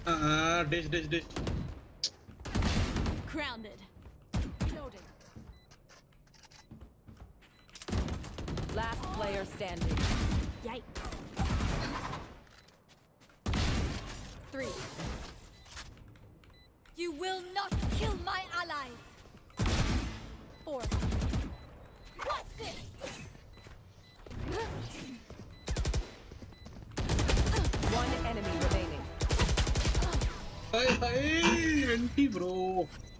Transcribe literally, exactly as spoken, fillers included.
Uh, dish, dish, dish. Grounded. Reloading. Last player standing. Yikes. Three. You will not kill my allies. Four. What's this? One enemy remaining. Hi, hi, twenty, bro.